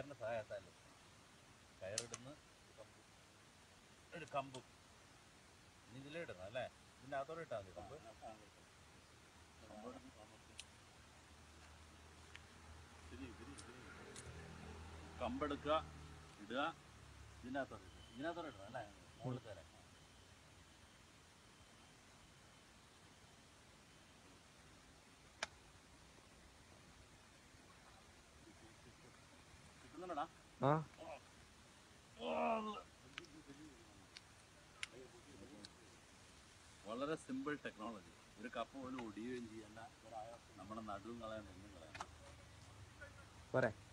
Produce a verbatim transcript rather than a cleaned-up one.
കയറിൻ്റെ സഹായത്താലും കയറിടുന്ന ഒരു കമ്പും ഇനി ഇതിലിടണം അല്ലേ? ഇതിൻ്റെ അകത്തോടെ ഇട്ടാൽ മതി കമ്പ്. കമ്പെടുക്കുക, ഇടുക, ഇതിനകത്തോടെ ഇടുക. ഇതിനകത്തോടെ ഇടണം അല്ലേ? മുകളിൽ തരാം. കിട്ടുന്നുണ്ടടാ? ആ വളരെ സിമ്പിൾ ടെക്നോളജി. ഒരു കപ്പ പോലും ഒടിയുകയും ചെയ്യണ്ട, നമ്മുടെ നടുവും കളയാൻ ഒന്നും കളയാൻ. പോരെ.